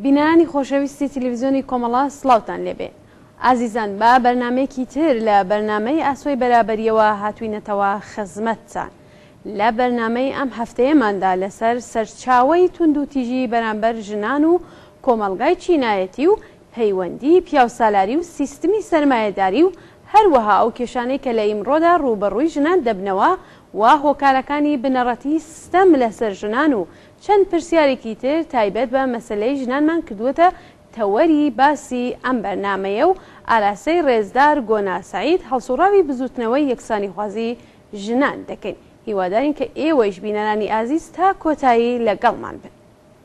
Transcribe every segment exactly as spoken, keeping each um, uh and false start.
بینانی خۆشەویستی تەلەڤیزیۆنی کۆمەڵا سڵاوتان لێبێ. ئازیزان بە بەرنمەیەکی تر لە بەرنمەی ئاسۆی بەرابەریەوە هاتووینەتەوە خزمەتتان. لە بەرنمەی ئەم هەفتەیەماندا لەسەر سەرچاوەی تونند و تیژی بەرامبەر ژنان و کۆمەڵگای چینایەتی و پەیوەندی پیاوسالاری و سیستمی سەرمایەداری و هەروەها ئەو کێشانەی کە لە ئیمڕۆدا ڕوبەڕووی ژنان دەبنەوە و هۆکارەکانی بنەڕەتی سیستەم لەسەر ژنان و چەند پرسیارێکی تر تایبەت بە مەسەلەی ژنانمان کردووەتە تەوەری باسی ئەم بەرنمەیە و ئالاسەی ڕێزدار گۆنا سەعید هەڵسوڕاوی بزوتنەوەی یەکسانی خوازی ژنان دەکەین. هیوادارین کە ئێوەش بینەرانی ئازیز تا کۆتایی لەگەڵمان بن.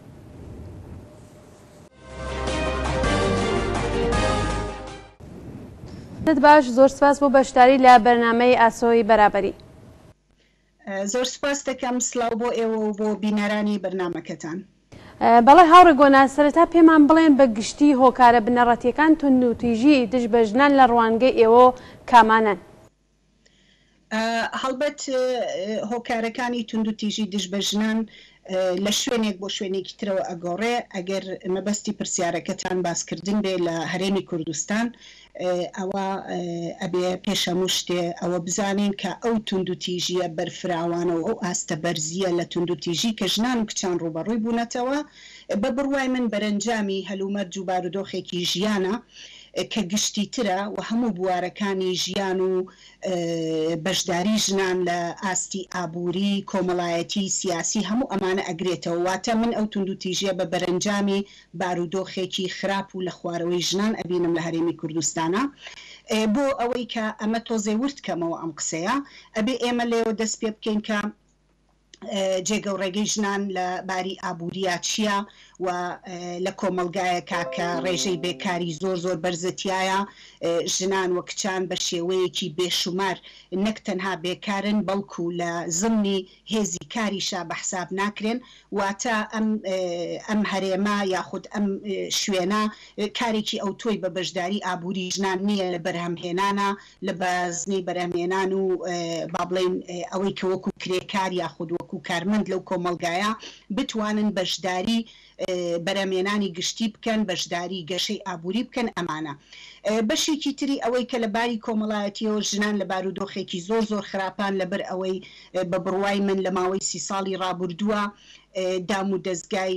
باش زۆر سپاس بۆ بەشداری لە بەرنمەی ئاسۆی بەرابەری. زۆر سپاس دەکەم سڵاو بۆ ئێوە و بۆ بینەرانی بەرنمەکەتان. بەڵێ هاوڕێ گۆنا سەرەتا پێمان بڵێن بە گشتی هۆکارە بنەڕەتیەکان تونند و تیژی دژ بە ژنان لە ڕوانگەی ئێوە کامانن؟ هەڵبەت هۆکارەکانی تونند و تیژی دژ بە ژنان لە شوێنێک بۆ شوێنێکی ترەوە ئەگۆڕێ. ئەگەر مەبەستی پرسیارەکەتان باسکردن بێ لە هەرێمی کوردستان ئەوە ئەبێ پێشەموو شتێ ئەوە بزانین کە ئەو تونند و تیژیە بەرفراوانەوە ئەو ئاستە بەرزیە لە تونند و تیژی کە ژنان و کچان ڕوبەڕووی بوونەتەوە بە بڕوای من بەرەنجامی هەلومەرج و بارودۆخێکی ژیانە کە گشتی ترە و هەموو بوارەکانی ژیان و بەشداری ژنان لە ئاستی ئابووری کۆمەڵایەتی سیاسی هەموو ئەمانە ئەگرێتەوە. واتە من ئەو تونند و تیژیە بە بەرەنجامی بارودۆخێکی خراپ و لە خوارەوەی ژنان ئەبینم لە هەرێمی کوردستانە. بۆ ئەوەی کە ئەمە تۆزێ ورتکەمەوە ئەم قسەیە ئەبێ ئێمە لێوە دەست پێ بکەین کە جێگە و ڕێگەی ژنان لە باری ئابووریا چییە و لە کۆمەلگایەکە کە ڕێژەی بێکاری زۆر زۆر بەرزەتیایە ژنان و کچان بە شێوەیەکی بێشومار نەک تەنها بێکارن بەڵکو لە زمنی هێزی کاریشا بە حساب ناکرێن. واتە ئەم هەرێمە یاخود ئەم شوێنە کارێکی ئەو تۆی بە بەشداری ئابووری ژنان نییە لە بەرهەمهێنانە لە بەزنەی بەرهەمهێنان و با بڵێن ئەوەی کە وەکو کرێکار یاخود وەکو کارمەند لەو کۆمەلگایە بتوانن بەشداری بەرەمێنانی گشتی بکەن بەشداری گەشەی ئابووری بکەن. ئەمانە بەشێکی تری ئەوەی کە لە باری کۆمەڵایەتیەوە ژنان لە بارودۆخێکی زۆر زۆر خراپان لەبەر ئەوەی بە بڕوای من لە ماوەی سی ساڵی ڕابردووە دام و دەستگای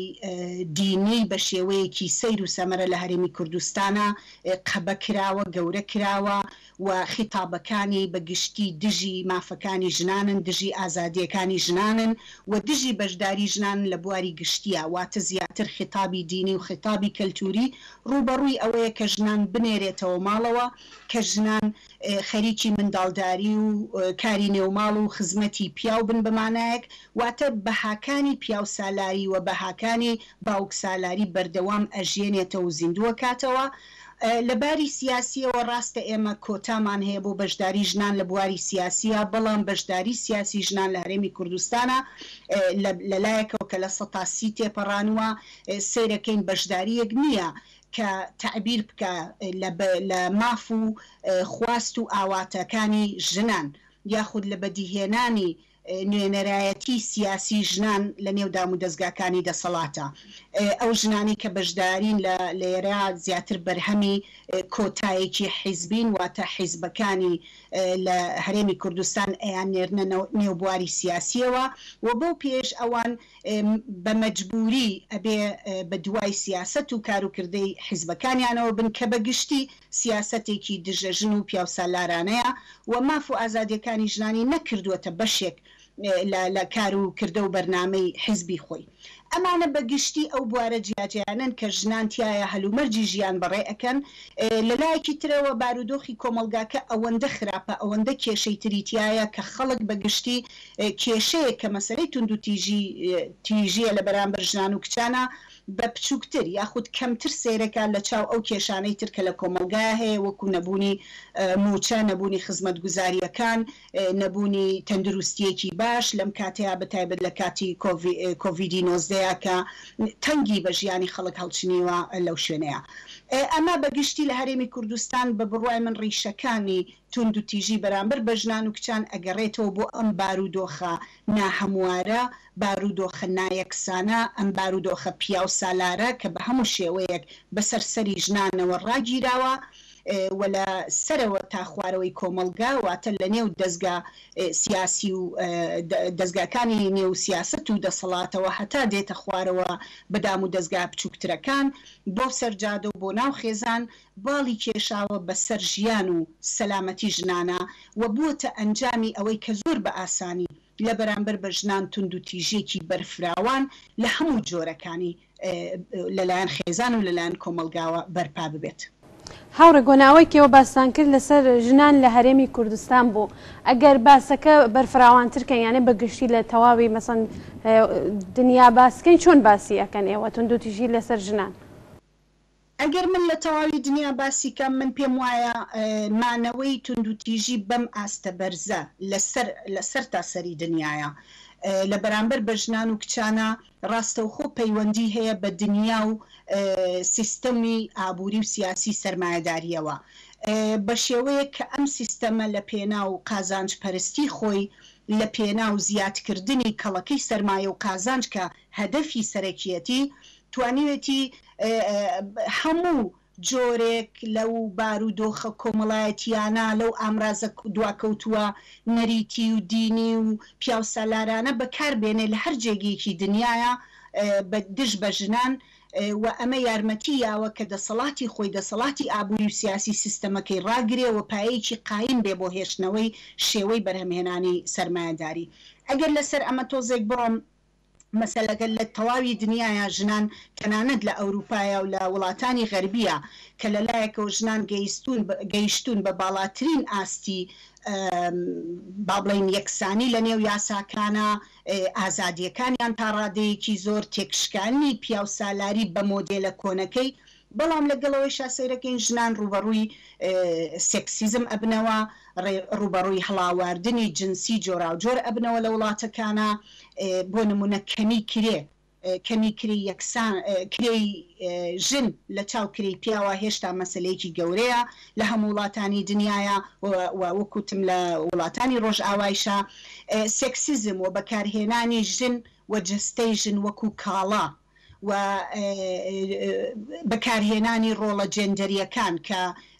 دینی بە شێوەیەکی سەیر و سەمەرە لە هەرێمی کوردستانە قەبە کراوە گەورە کراوە و خیتابەکانی بە گشتی دژی مافەکانی ژنانن دژی ئازادیەکانی ژنانن و دژی بەشداری ژنان لە بواری گشتیە. واتە زیاتر خیتابی دینی و خیتابی کەلتوری ڕوبەڕووی ئەوەیە کە ژنان بنێرێتەوە ماڵەوە کە ژنان خەریکی منداڵداری و کاری نێوماڵ و خزمەتی پیاو بن بمانایەک. واتە بەهاکانی پیاو سالاری و بەهاکانی باوک سالاری بەردەوام ئەژێنێتەوە و زیندووە کاتەوە. لە باری سیاسیەوە ڕاستە ئێمە کۆتامان هەیە بۆ بەشداری ژنان لە بواری سیاسیە، بەڵام بەشداری سیاسی ژنان لە هەرێمی کوردستانە لەلایەکەوە کە لە سەتا سی تێپەڕانوە سیرەکەین بەشداریەک نییە کە تعبیر بکە لە ماف و خواست و ئاواتەکانی ژنان یاخود لە بەدیهێنانی نوێنەرایەتی سیاسی ژنان لە نێودام و دەستگاکانی دەسەڵاتە. ئەو ژنانی کە بەشدارین لە لێرە زیاتر بەرهەمی کۆتایەکی حیزبین واتە حیزبەکانی لە هەرێمی کوردستان ئەیان نێرنە نێوبواری سیاسیەوە و بۆ پێش ئەوان بە مەجبوری ئەبێ بە دوای سیاست و کاروکردەی حیزبەکانیانەوە بن کە بەگشتی سیاستێکی دژەژن و پیاوسالارانەیە و ماف و ئازادیەکانی ژنانی نەکردووەتە بەشێک لە کار و کردە و بەرنامەی حیزبی خۆی. ئەمانە بەگشتی ئەو بوارە جیاجیانن کە ژنانتیایە هەلومەرجی ژیان بەڕێ ئەکەن. لەلایەکی ترەوە بارودۆخی کۆمەلگاکە ئەوەندە خراپە ئەوەندە کێشەی تریتیایە کە خەڵک بەگشتی کێشەیە کە مەسەلەی تونند و تیژیە لە بەرامبەر ژنان و کچانە بە بچووکتر یاخود کەمتر سیرەکە لە چاو ئەو کێشانەی تر کە لە کۆمەلگایە هەیە وەکو نەبوونی موچە، نەبوونی خزمەت گوزاریەکان، نەبوونی تەندروستیەکی باش لەم کاتەیە بەتایبەت لە کاتی کۆڤیدی نۆزدە هەیە کە تەنگی بە ژیانی خەڵک هەڵچنیوە لەو شوێنەیە. ئەمە بەگشتی لە هەرێمی کوردستان بە بڕوای من ڕیشەکانی تونند و تیژی بەرامبەر بە ژنان و کچان ئەگەڕێتەوە بۆ ئەم بارودۆخە ناهەموارە، بارودۆخە نایەکسانە، ئەم بارودۆخە پیا و سالارە کە بە هەموو شێوەیەک بەسەر سەری ژنانەوە ڕاگیراوە و لە سەرەوە تا خوارەوەی کۆمەلگا واتە لە نێو دەستگا سیاسی و دەستگاکانی نێو سیاست و دەسەڵاتەوە هەتا دێتە خوارەوە بەدام و دەستگا بچووکترەکان بۆ سەرجادە و بۆ ناو خێزان باڵی کێشاوە بەسەر ژیان و سەلامەتی ژنانە و بووتە ئەنجامی ئەوەی کە زۆر بە ئاسانی لە بەرامبەر بە ژنان تونند و تیژێکی بەرفراوان لە هەموو جۆرەکانی لەلایەن خێزان و لەلایەن کۆمەلگاوە بەرپا ببێت. هاوڕێ گۆناوەی کێوە باسان کرد لەسەر ژنان لە هەرێمی کوردستان بوو ئەگەر باسەکە بەرفراوانترکەن یانێ بەگشتی لە تەواوی مەسەن دنیا باسکەین چۆن باسی ئەەکەن ئێوە تونند و تیژی لەسەر ژنان؟ ئەگەر من لە تەواوی دنیا باسی کەم من پێم وایە مانەوەی تونند و تیژی بەم ئاستە بەرزە لەسەر تاسەری دنیاە لە بەرامبەر بە ژنان و کچانە ڕاستەوخۆ پەیوەندی هەیە بە دنیا و سیستەمی ئابووری و سیاسی سەرمایەداریەوە بە شێوەیە کە ئەم سیستەمە لە پێنا و قازانج پەرستی خۆی لە پێنا و زیادکردنی کەڵەکەی سەرمایە و قازانج کە هەدەفی سەرەکیەتی توانیوێتی هەموو جۆرێک لەو بارودۆخە کۆمەڵایەتیانە لەو ئامرازە دواکەوتووە نەریتی و دینی و پیاو سالارانە بەکاربێنێ لە هەر جێگەیەکی دنیاە بە دژ بە ژنان و ئەمە یارمەتی یاوە کە دەسەڵاتی خۆی دەسەڵاتی ئابووری و سیاسی سیستەمەکەی ڕاگرێ و پایەیەکی قایم بێ بۆ هێشتنەوەی شێوەی بەرهەمهێنانی سەرمایەداری. ئەگەر لەسەر ئەمە تۆزێک بڕۆم مەسەلەکە لە تەواوی دنیاە ژنان تەنانەت لە ئەوروپایە و لە وڵاتانی غەربیە کە لەلایەکەوە ژنان گەیشتون بە باڵاترین ئاستی با بڵین یەکسانی لە نێو یاساکانە ئازادیەکانیان تا ڕادەیەکی زۆر تێکشکانی پیا و سالاری بە مۆدێلە کۆنەکەی بەڵام لەگەڵەوەی شاسەیرەکەین ژنان ڕوبەڕووی سێکسیزم ئەبنەوە ڕوبەڕووی هەڵاواردنی جنسی جۆرا و جۆر ئەبنەوە لە وڵاتەکانە بۆ نمونە کەمی کرێ کەمی کری یەکسان کرێی ژن لە چاو کری پیاوە هێشتا مەسلەیەکی گەورەیە لە هەموو وڵاتانی دنیاە وەکوتم لە وڵاتانی ڕۆژ ئاوایشە سێکسیزم و بەکارهێنانی ژن و جستەی ژن وەکو کاڵا و بەکارهێنانی ڕۆڵە جێندەریەکان کە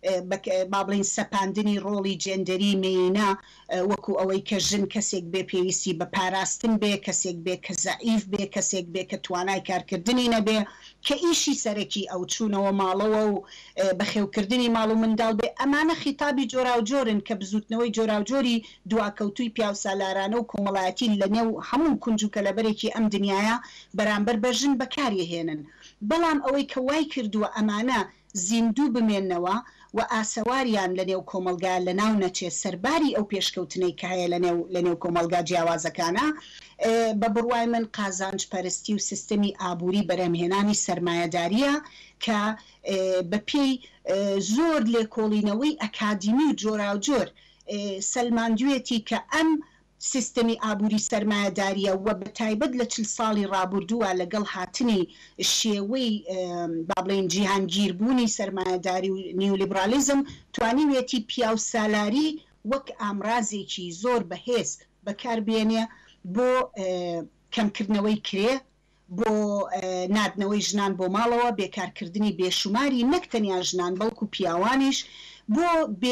با بڵین سەپاندنی ڕۆڵی جێندەری مێینە وەکو ئەوەی کە ژن کەسێک بێ پێویستی بە پاراستن بێ کەسێک بێ کە زەعیف بێ کەسێک بێ کە توانای کارکردنی نەبێ کە ئیشی سەرەکی ئەو چوونەوە ماڵەوە و بەخێوکردنی ماڵ و منداڵ بێ ئەمانە خیتابی جۆرا و جۆرن کە بزوتنەوەی جۆرا و جۆری دواکەوتوی پیا و سالارانە و کۆمەڵایەتی لە نێو هەموو کونج و کەلەبەرێکی ئەم دنیاە بەرامبەر بە ژن بەکارهێنن بەڵام ئەوەی کە وای کردووە ئەمانە زیندوو بمێننەوە و ئاسەواریان لە نێو کۆمەلگا لە ناو نەچێ سەرباری ئەو پێشکەوتنەی کە هەیە لە نێو کۆمەلگا جیاوازەکانە بە بڕوای من قازانج پەرستی و سیستەمی ئابووری بەرهەمهێنانی سەرمایەداریە کە بە پێی زۆر لێکۆڵینەوەی ئەکادیمی و جۆرا و جۆر سەلماندوێتی کە ئەم سیستەمی ئابووری سەرمایەداریە و بە تایبەت لە چل ساڵی ڕابردووە لەگەڵ هاتنی شێوەی با بڵین جیهانگیربوونی سەرمایەداری و نیولیبرالیزم توانیوێتی پیا و سالاری وەک ئامرازێکی زۆر بەهێز بەکاربێنێ بۆ کەمکردنەوەی کرێ بۆ نادنەوەی ژنان بۆ ماڵەوە بێکارکردنی بێشماری نەک تەنیا ژنان بەڵکو پیاوانیش بۆ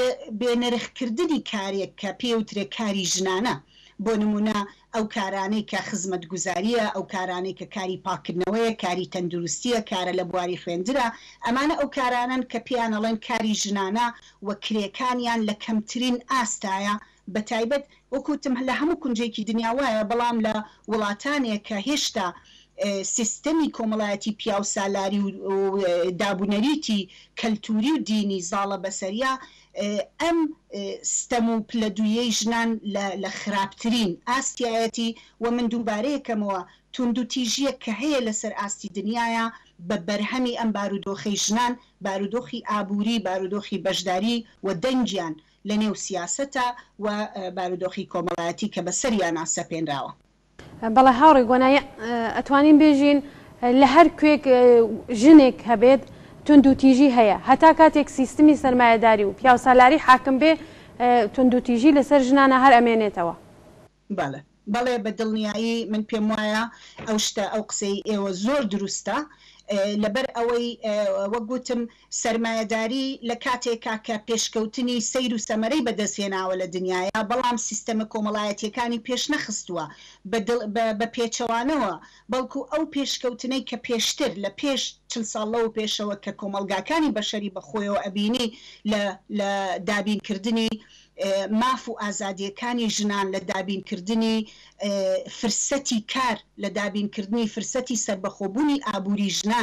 بێنرخکردنی کارێک کە پێوترێ کاری ژنانە بۆ نمونە ئەو کارانەی کە خزمەت گوزاریە ئەو کارانەی کە کاری پاکردنەوەیە کاری تەندروستیە کارە لە بواری خوێندرە ئەمانە ئەو کارانن کە پیانەڵێن کاری ژنانە و کرێکانیان لە کەمترین ئاستایە بە تایبەت وەکوتم لە هەموو کونجێکی دنیا وایە بەڵام لە وڵاتانێک کە هێشتا سیستەمی کۆمەڵایەتی پیا و سالاری و دابوونەریتی کەلتوری و دینی زاڵە بەسەریە ئەم ستەم و پلەدویەی ژنان لە خراپترین ئاستیایەتی و من دووبارەیەکەمەوە تونند و تیژیە کە هەیە لەسەر ئاستی دنیاە بە بەرهەمی ئەم بارودۆخی ژنان بارودۆخی ئابووری بارودۆخی بەشداری و دەنگیان لە نێو سیاسەتە و بارودۆخی کۆمەڵایەتی کە بەسەریان ئاسەپێنراوە. بەڵێ هاوڕێ گۆنایە ئەتوانین بێژین لە هەر کوێک ژنێک هەبێت تونند و تیژی هەیە هەتا کاتێک سیستمی سەرمایه‌داری و پیاو سالاری حاکم بێ تونند و تیژی لەسەر ژنانە هەر ئەمێنێتەوە. بەڵێ بەڵێ بە دڵنیایی من پێم وایە ئەو شتە ئەو قسەی ئێوە زۆر دروستە لەبەر ئەوەی وەک گوتم سەرمایه‌داری لە کاتێکا کە پێشکەوتنی سەیر و سەمەرەی بەدەستهێناوە لە دنیاە بەڵام سیستەمە کۆمەڵایەتیەکانی پێش نەخستووە بە پێچەوانەوە بەڵکو ئەو پێشکەوتنەی کە پێشتر لە پێش چل ساڵ لەوە پێشەوە کە کۆمەلگاکانی بەشەری بەخۆیەوە ئەبینی لە دابینکردنی ماف و ئازادیەکانی ژنان لە دابینکردنی فرسەتی کار لە دابینکردنی فرسەتی سربەخۆبوونی ئابووری ژنان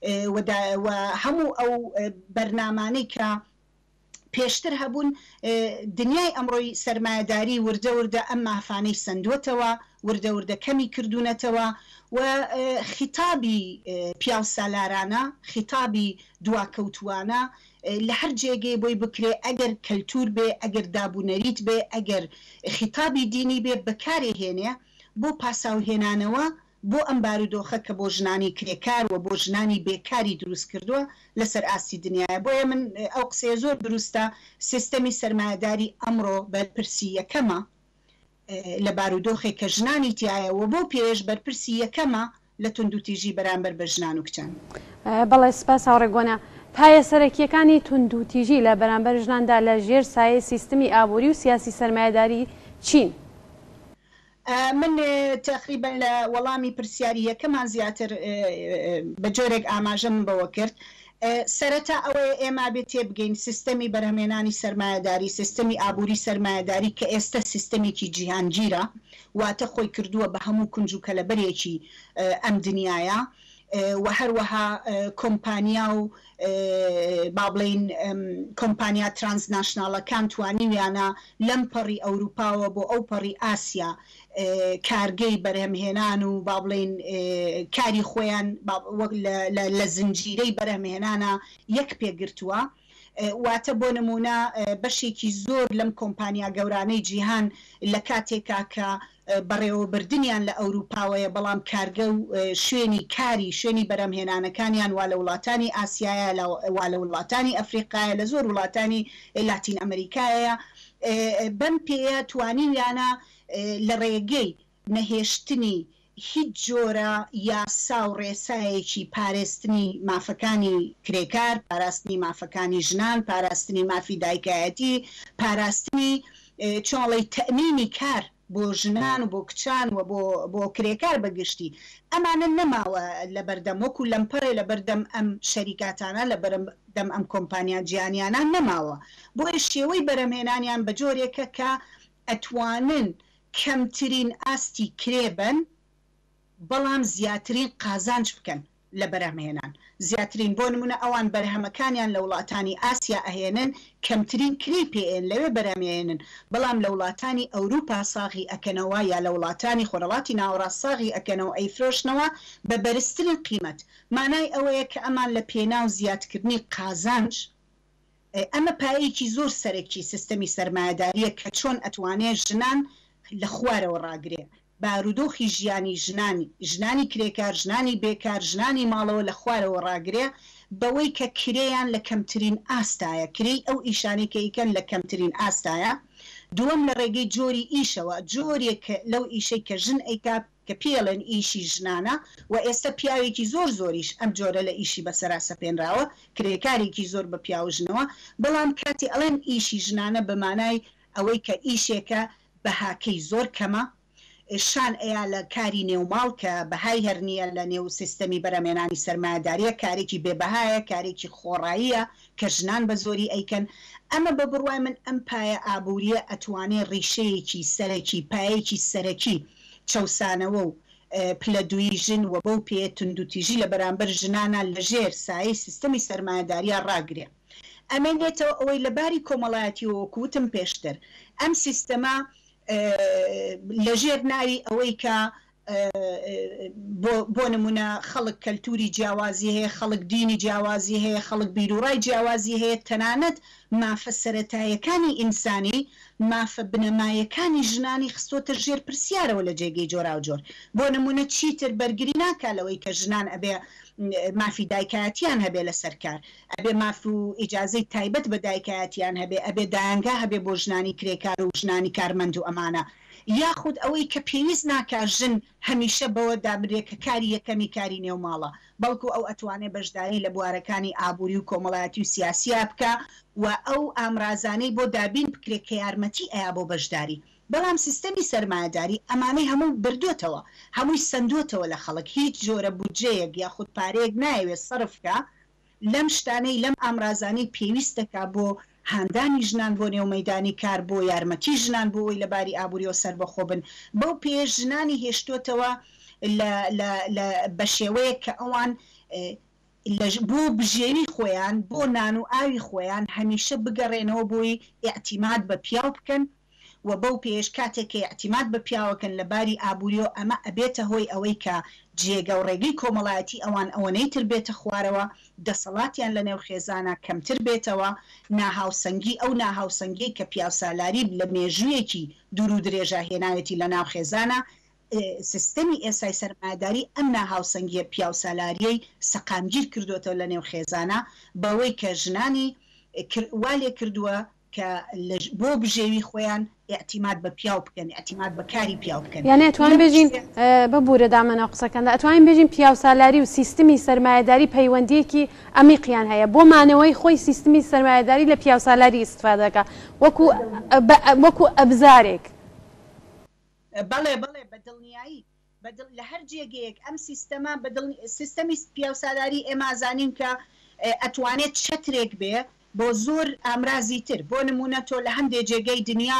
و هەموو ئەو بەرنامانەی کە پێشتر هەبوون دنیای ئەمڕۆی سەرمایه‌داری وردە وردە ئەم مافانەی سندوتەوە وردە وردە کەمی کردوونەتەوە و خیتابی پیاو سالارانە خیتابی دواکەوتوانە لە هەر جێگەی بۆی بکرێ ئەگەر کەلتور بێ ئەگەر دابوونەریت بێ ئەگەر خیتابی دینی بێ بەکارێ هێنێ بۆ پاساوهێنانەوە بۆ ئەم بارودۆخە کە بۆ ژنانی کرێکار و بۆ ژنانی بێکاری دروست کردووە لەسەر ئاستی دنیاە بۆیە من ئەو قسەیە زۆر دروستە سیستەمی سەرمایه‌داری ئەمڕۆ بەرپرسی یەکەمە لە بارودۆخێک کە ژنانی تایەوە بۆ پێش بەرپرسی یەکەمە لە تونند و تیژی بەرامبەر بە ژنان و کچان. بەڵێ سپاس هاوڕێگۆنە پایە سەرەکیەکانی تونند و تیژی لە بەرامبەر ژناندا لە ژێر سایە سیستمی ئابووری و سیاسی سەرمایه‌داری چین؟ من تقریبا لە وەڵامی پرسیاری یەکەمان زیاتر بە جۆرێک ئاماژەم بەوە کرد سەرەتا ئەوەیە ئێمە بێت تێبگەین سیستەمی بەرهەمێنانی سەرمایه‌داری سیستەمی ئابووری سەرمایه‌داری کە ئێستا سیستەمێکی جیهانگیرە واتە خۆی کردووە بە هەموو کنج و کەلەبەرێکی ئەم دنیاە و هەروەها کۆمپانیا و با بڵێن کۆمپانیا ترانسناشناڵەکان توانیویانە لەم پەڕی ئەوروپاوە بۆ ئەو پەڕی ئاسیا کارگەی بەرهەمهێنان و با بڵێن کاری خۆیان لە زنجیرەی بەرهەمهێنانە یەک پێگرتووە واتە بۆ نمونە بەشێکی زۆر لەم کۆمپانیا گەورانەی جیهان لە کاتێکا کە بەڕێوەبردنیان لە ئەوروپاوەیە بەڵام کارگە و شوێنی کاری شوێنی بەرهەمهێنانەکانیان وا لە وڵاتانی ئاسیایە وا لە وڵاتانی ئەفریقایە لە زۆر وڵاتانی لاتین ئەمریکایە بەم پێەیە توانیویانە لە ڕێگەی نەهێشتنی هیچ جۆرە یاسا و ڕێسایەکی پاراستنی مافەکانی کرێکار پاراستنی مافەکانی ژنان پاراستنی مافی دایکایەتی پاراستنی چۆڵی تەمینی کار بۆ ژنان و بۆ کچان و بۆ کرێکار بەگشتی ئەمانە نەماوە لە بەردەم وەکو لەمپەرێ لە بەردەم ئەم شەریکاتانە لە بەردەم ئەم کۆمپانیا جیهانیانە نەماوە بۆیە شێوەی بەرهەمهێنانیان بە جۆرێکە کە ئەتوانن کەمترین ئاستی کرێبن بەڵام زیاترین قازانج بکەن لە بەرهەمهێنان زیاترین بۆ نمونە ئەوان بەرهەمەکانیان لە وڵاتانی ئاسیا ئەهێنن کەمترین کری پێێن لەوێ بەرهەمهێنن بەڵام لە وڵاتانی ئەوروپا ساغی ئەکەنەوە یا لە وڵاتانی خۆرەڵاتی ناوەڕاست ساغی ئەکەنەوە ئەیفرۆشنەوە بە بەرزترین قیمەت مانای ئەوەیە کە ئەمان لە پێناو زیادکردنی قازانج ئەمە پایەکی زۆر سەرەکی سیستەمی سەرمایه‌داریە کە چۆن ئەتوانێت ژنان لە خوارەوە ڕاگرێ بارودۆخی ژیانی ژنانی ژنانی کرێکار ژنانی بێکار ژنانی ماڵەوە لە خوارەوە ڕاگرێ بەوەی کە کرێیان لە کەمترین ئاستایە کرێی ئەو ئیشانی کە ئیکەن لە کەمترین ئاستایە دووەم لە ڕێگەی جۆری ئیشەوە جۆرێک لەو ئیشەی کە ژن ئەیکا کە پێڵێن ئیشی ژنانە و ئێستا پیاوێکی زۆر زۆریش ئەم جۆرە لە ئیشی بەسەرا سەپێنراوە کرێکارێکی زۆر بە پیاوژنەوە بەڵام کاتی ئەڵێن ئیشی ژنانە بەمانای ئەوەی کە ئیشێکە بەهاکەی زۆر کەمە شان ئەیە لە کاری نێوماڵ کە بەهای هەرنیە لە نێو سیستەمی بەرهەمهێنانی سەرمایه‌داریە کارێکی بێبەهایە کارێکی خۆڕاییە کە ژنان بە زۆری ئەیکەن ئەمە بە بڕوای من ئەم پایە ئابووریە ئەتوانێت ڕیشەیەکی سەرەکی پایەکی سەرەکی چەوسانەوە و پلە دووی ژن و بەو پێ تونند و تیژی لە بەرامبەر ژنانە لەژێر سایەی سیستەمی سەرمایه‌داریە ڕاگرێ ئەمێنێتەوە ئەوەی لەباری کۆمەڵایەتی وەکوتم پێشتر ئەم سیستەمە لەژێر ناوی ئەوەی کە بۆ نمونە خەڵک کەلتوری جیاوازی هەیە، خەڵک دینی جیاوازی هەیە، خەڵک بیرروڕای جیاوازی هەیە، تەنانەت مافە سەرەتاییەکانی ئینسانی، مافە بنەمایەکانی ژنانی خستۆتە ژێر پرسیارەوە لە جێگەی جۆرا و جۆر. بۆ نمونە چیتر بەرگری ناکالەوەی کە ژنان ئەبێ مافی دایکایەتیان هەبێ لە سەرکار، ئەبێ ماف و ئیجازەی تایبەت بە دایکایەتیان هەبێ، ئەبێ دایانگا هەبێ بۆ ژنانی کرێکار و ژنانی کارمەند و ئەمانە، یاخود ئەوەی کە پێویست ناکا ژن هەمیشە بەوە دابرێت کە کاری یەکەمی کاری نێو ماڵە، بەڵکو ئەو ئەتوانێت بەشداری لە بوارەکانی ئابووری و کۆمەڵایەتی و سیاسیا بکە و ئەو ئامرازانەی بۆ دابین بکرێت کە یارمەتی ئەیا بۆ بەشداری. بەڵام سیستەمی سەرمایه‌داری ئەمانەی هەموو بردوێتەوە، هەمووی سندوتەوە لە خەڵک، هیچ جۆرە بودجەیەک یاخود پارەیەک نایەوێت سەرفکە لەم شتانەی لەم ئامرازانەی پێویستەکە بۆ هاندانی ژنان بۆ نێو مەیدانی کار، بۆ یارمەتی ژنان بۆ ئەوی لەباری ئابووریەوە سەربەخۆ بن. بەو پێش ژنانی هێشتوتەوە بە شێوەیە کە ئەوان بۆ بژێوی خۆیان، بۆ نان و ئاوی خۆیان هەمیشە بگەڕێنەوە بۆی ئیعتیماد بە پیاو بکەن و بەو پێش کاتێک کە ئیعتیماد بە پیاوەکەن لەباری ئابووریەوە ئەمە ئەبێتە هۆی ئەوەی کە جێگە و ڕێگەی کۆمەڵایەتی ئەوان ئەوەنەی تر بێتە خوارەوە، دەسەڵاتیان لە نێو خێزانە کەمتر بێتەوە، ناهاوسەنگی ئەو ناهاوسەنگی کە پیاوسالاری لە مێژوویەکی دوور و درێژە هێناوێتی لە ناو خێزانە. سیستەمی ئێسای سەرمایه‌داری ئەم ناهاوسەنگیە پیاوسالاریەی سەقامگیر کردوێتەوە لە نێو خێزانە بەوەی کە ژنانی والێ کردووە کە بۆ بژێوی خۆیان ئیعتیماد بە پیاو بکەن، ئیعتیماد بە کاری پیاو بکەن. یانە ئەتوانین بێژین ببوورە دامەنە قسەکەندا، ئەتوانین بێژین پیاوسالاری و سیستمی سەرمایه‌داری پەیوەندیەکی ئەمیقیان هەیە بۆ مانەوەی خۆی سیستمی سەرمایه‌داری لە پیاوسالاری ئیستفادەکە وەکو وەکو ئەبزارێک. بەڵێ بڵێ بە دڵنیایی لە هەر جێگەیەک ئەم سیستەما سیستەمی پیاوسالاری ئێمازانین کە ئەتوانێت چەترێک بێ بۆ زۆر ئامرازی تر. بۆ نمونە تۆ لە هەندێک جێگەی دنیا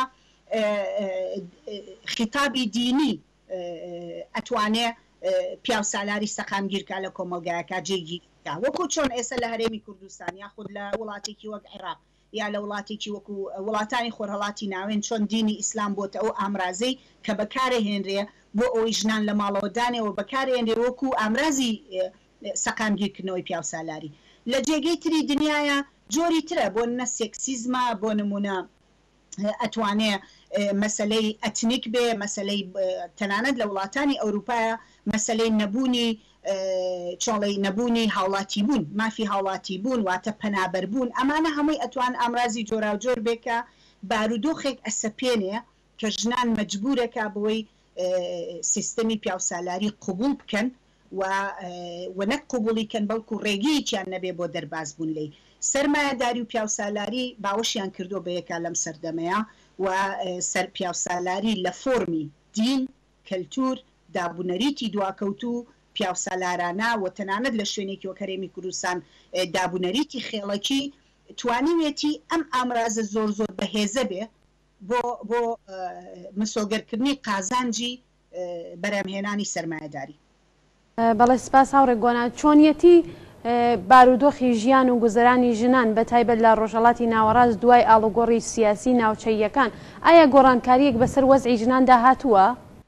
خیتابی دینی ئەتوانێ پیاوسالاری سەقامگیرکە لە کۆمەلگایەکە جێگیرکە، وەکو چۆن ئێستا لە هەرێمی کوردستان یاخود لە وڵاتێکی وەک عێراق یا لە وڵاتێکی وەکو وڵاتانی خۆرهەڵاتی ناوێن چۆن دینی ئیسلام بۆتە ئەو ئامرازەی کە بەکارهێنرێ بۆ ئەوی ژنان لە ماڵەوە دانێەوە بەکارهێنرێ وەکو ئامرازی سەقامگیرکردنەوەی پیاوسالاری. لە جێگەی تری دنیاە جۆری ترە، بۆ نە سێکسیزمە، بۆ نمونە ئەتوانێ مەسلەی ئەتنیک بێ، مەسلەی تەنانەت لە وڵاتانی ئەوروپایە مەسلەی نەبوونی چۆڵی نەبوونی هاوڵاتی بوون، مافی هاوڵاتی بوون واتە پەنابەر بوون، ئەمانە هەمووی ئەتوان ئامرازی جۆرا و جۆر بێکە بارودۆخێک ئەسەپێنێ کە ژنان مەجبورەکە بۆی سیستەمی پیاوسالاری قبول بکەن و نەک قبولیکەن بەڵکو ڕێگەیەکیان نەبێ بۆ دەرباز بوون لی. سەرمایه‌داری و پیاوسالاری باوەشیان کردو بە یەکە لەم سەردەمەیە و سەر پیاوسالاری لە فۆرمی دین، کەلتور، دابوونەریتی دواکەوتو پیاوسالارانە و تەنانەت لە شوێنێکی وەک هەرێمی کوردستان دابوونەریتی خێڵەکی توانیوێتی ئەم ئامرازە زۆر زۆر بەهێزە بێ بۆ بۆ مسۆگەرکردنی قازانجی بەرهەمهێنانی سەرمایه‌داری. بەڵێ سپاس هاوڕێک گۆنا، چۆنیەتی بارودۆخی ژیان و گوزەرانی ژنان بە تایبەت لە ڕۆژهەڵاتی ناوەڕاست دوای ئاڵوگۆڕی سیاسی ناوچەیەکان ئایا گۆڕانکاریەک بەسەر وەزعی ژناندا هاتووە؟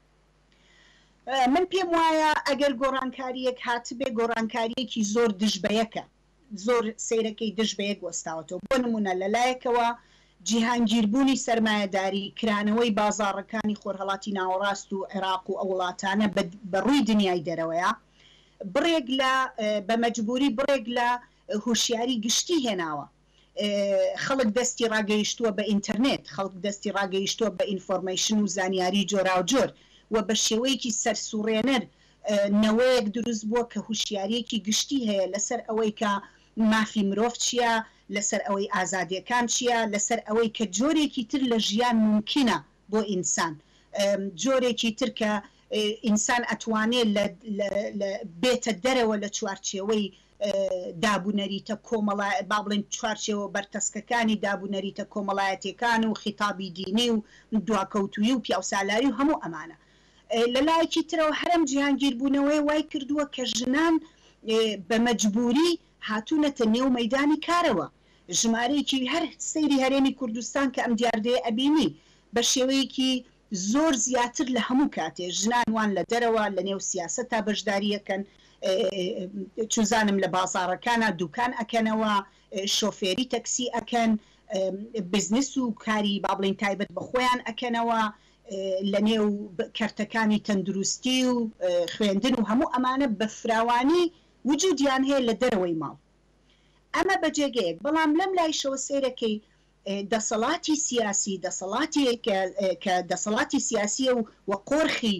من پێم وایە ئەگەر گۆڕانکاریەک هاتبێ گۆڕانکاریەکی زۆر دژبەیەکە، زۆر سیرەکەی دژبەیەک وەستاوەتەوە. بۆ نمونە لەلایەکەوە جیهانگیربوونی سەرمایه‌داری، کرانەوەی بازاڕەکانی خۆرهەڵاتی ناوەڕاست و عێراق و ئەو وڵاتانە بەڕووی دنیای دەرەوەیە بڕێک لە بە مەجبوری بڕێک لە هوشیاری گشتی هێناوە. خەڵک دەستی ڕاگەیشتووە بە ئینتەرنێت، خەڵک دەستی ڕاگەیشتووە بە ئینفۆرمێشن و زانیاری جۆرا و جۆر و بە شێوەیەکی سەرسوڕێنەر نەوەیەک دروست بووە کە هوشیارەیەکی گشتی هەیە لەسەر ئەوەی کە مافی مرۆڤ چییە، لەسەر ئەوەی ئازادیەکان چییە، لەسەر ئەوەی کە جۆرێکی تر لە ژیان ممکنە بۆ ئینسان، جۆرێکی تر کە ئینسان ئەتوانێت بێتە دەرەوە لە چوارچێوەی دابوونەریتە کۆمەڵای با بڵێن چوارچێوە بەرتەسکەکانی دابوونەریتە کۆمەڵایەتەکان و خیتابی دینی و دواکەوتویی و پیاوسالاری و هەموو ئەمانە. لەلایەکی ترەوە هەرم جیهانگیربوونەوەی وای کردووە کە ژنان بە مەجبوری هاتوونەتە نێو مەیدانی کارەوە. ژمارەیەکی هەر سەیری هەرێمی کوردستان کە ئەم دیاردەیە ئەبینی بە شێوەیەکی زۆر زیاتر لە هەموو کاتێ ژنانوان لە دەرەوە لە نێو سیاست تا بەشداریەکەن چوزانم لە بازارەکانە دوکان ئەکەنەوە شۆفێری تەکسی ئەکەن بزنس و کاری با بڵین تایبەت بە خۆیان ئەکەنەوە لە نێو کەرتەکانی تەندروستی و خوێندن و هەموو ئەمانە بە فراوانی وجودیان هەیە لە دەرەوەی ماڵ ئەمە بەجێگەیەک بەڵام لەم لایشەوە سێرەکەی دەسەڵاتی سیاسی دەسەڵاتی کە دەسەڵاتی سیاسیە و قۆرخی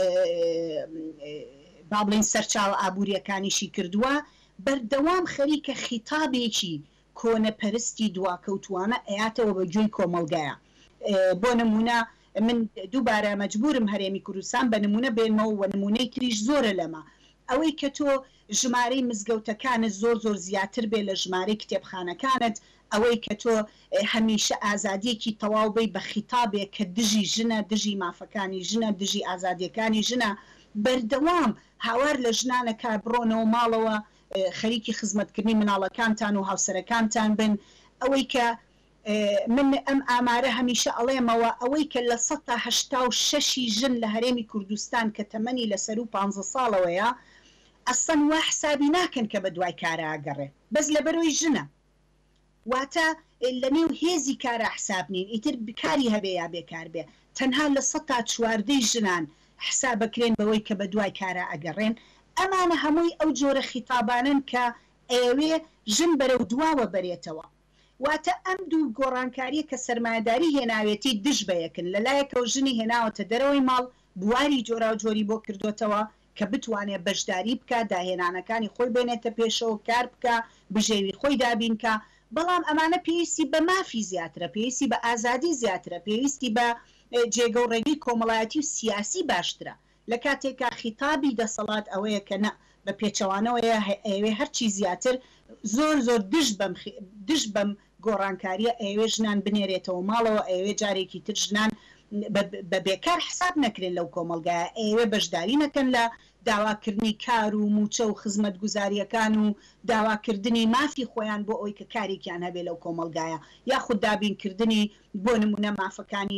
با بڵین سەرچاوە ئابوووریەکانیشی کردووە بەردەوام خەریکە خیتابێکی کۆنەپەرستی دواکەوتوانە ئەیاتەوە بە گوێی کۆمەلگایە بۆ نمونە من دووبارە مەجبورم هەرێمی کوردستان بە نمونە بێنمەوە و نمونەی تریش زۆرە لەمە ئەوەی کە تۆ ژمارەی مزگەوتەکانت زۆر زۆر زیاتر بێ لە ژمارەی کتێبخانەکانت ئەوەی کە تۆ هەمیشە ئازادیەکی تەواو بی بە خیتابێک کە دژی ژنە دژی مافەکانی ژنە دژی ئازادیەکانی ژنە بەردەوام هاوار لە ژنانەکە بڕۆنەوە ماڵەوە خەریکی خزمەتکردنی مناڵەکانتان و هاوسەرەکانتان بن ئەوەی کە من ئەم ئامارە هەمیشە ئەڵێمەوە ئەوەی کە لە سەد تا هەشتا و شەشی ژن لە هەرێمی کوردستان کە تەمەنی لەسەر و پانزە ساڵەوەیە ئەسەن وا حسابی ناکەن کە بە دوای کارە ئاگەڕێ بەس لەبەرەوەی ژنە واتە لە نێو هێزی کارە حساب نین ئیتر بکاری هەبێ یا بێکار بێ تەنها لە سەد تا چواردەی ژنان حسابەکرێن بەوەی کە بە دوای کارە ئەگەڕێن ئەمانە هەمووی ئەو جۆرە خیتابانن کە ئێوێ ژن بەرەو دواوە بەرێتەوە واتە ئەم دوو گۆڕانکاریە کە سەرمایه‌داری هێناوێتی دژ بەیەکن لەلایەکەوە ژنی هێناوەتە دەرەوەی ماڵ بواری جۆرا و جۆری بۆ کردوتەوە کە بتوانێت بەشداری بکە داهێنانەکانی خۆی بێنێتە پێشەوە کار بکە بژێوی خۆی دابینکە بەڵام ئەمانە پێویستی بە مافی زیاترە پێویستی بە ئازادی زیاترە پێویستی بە جێگە و ڕێگی کۆمەڵایەتی و سیاسی باشترە لە کاتێکا خیتابی دەسەڵات ئەوەیە کە نە بە پێچەوانەوەیە ئێوێ هەرچی زیاتر زۆر زۆر دش بەم گۆڕانکاریە ئێوێ ژنان بنێرێتەوە ماڵەوە ئێوێ جارێکی تر ژنان بە بێکار حساب نەکرێن لەو کۆمەلگایە ئێوێ بەشداری نەکەن لە داواکردنی کار و موچە و خزمەت گوزاریەکان و داواکردنی مافی خۆیان بۆ ئەوی کە کارێکیان هەبێ لەو کۆمەلگایە یاخود دابینکردنی بۆ نمونە مافەکانی